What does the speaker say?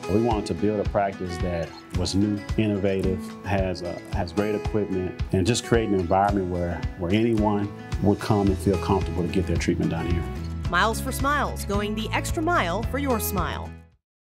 We wanted to build a practice that was new, innovative, has great equipment, and just create an environment where anyone would come and feel comfortable to get their treatment done here. Miles for Smiles, going the extra mile for your smile.